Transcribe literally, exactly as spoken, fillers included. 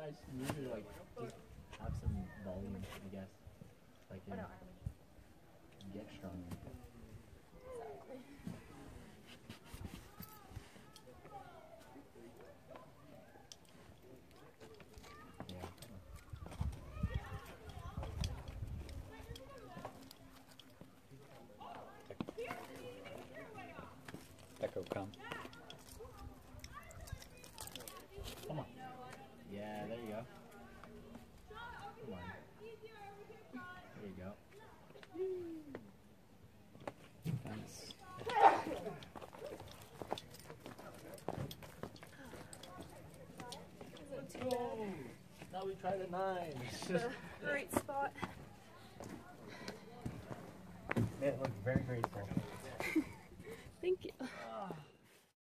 I just need to like just have some volume, I guess. Like Oh, uh, no, get stronger. exactly. Yeah. Echo come. Come on. Yeah, there you go. Come on. There you go. Nice. Let's go. Now we try the nines. Great spot. It looked very graceful.